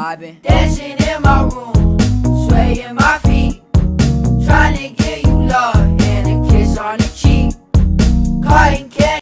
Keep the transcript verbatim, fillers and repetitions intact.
I've been dancing in my room, swaying my feet.